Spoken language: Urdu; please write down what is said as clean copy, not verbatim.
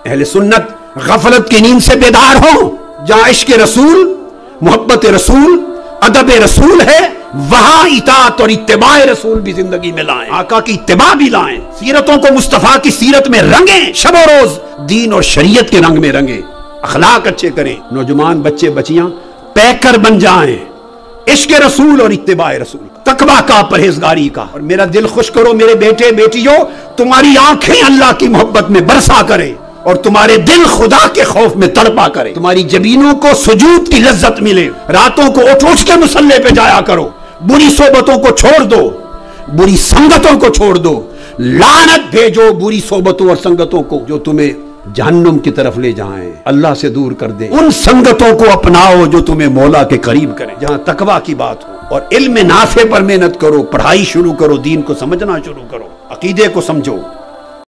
اہل سنت غفلت کی نیند سے بیدار ہو، جہاں عشق رسول، محبت رسول، ادب رسول ہے، وہاں اطاعت اور اتباع رسول بھی زندگی میں لائیں، آقا کی اتباع بھی لائیں، سیرتوں کو مصطفیٰ کی سیرت میں رنگیں، شب و روز دین اور شریعت کے رنگ میں رنگیں، اخلاق اچھے کریں، نوجوان بچے بچیاں پیکر بن جائیں عشق رسول اور اتباع رسول کا، تقویٰ کا، پرہیزگاری کا۔ اور میرا دل خوش کرو میرے بیٹے بیٹیوں، تمہاری آنکھیں اللہ کی محبت میں برسا کرے اور تمہارے دل خدا کے خوف میں تڑپا کرے، تمہاری جبینوں کو سجود کی لذت ملے، راتوں کو اٹھ اٹھ کے مصلے پہ جایا کرو، بری صحبتوں کو چھوڑ دو، بری سنگتوں کو چھوڑ دو، لعنت بھیجو بری صحبتوں اور سنگتوں کو جو تمہیں جہنم کی طرف لے جائیں، اللہ سے دور کر دیں۔ ان سنگتوں کو اپناؤ جو تمہیں مولا کے قریب کریں، جہاں تقویٰ کی بات ہو، اور علم نافع پر محنت کرو، پڑھائی شروع کرو، دین کو سمجھنا شروع کرو، عقیدے کو سمجھو۔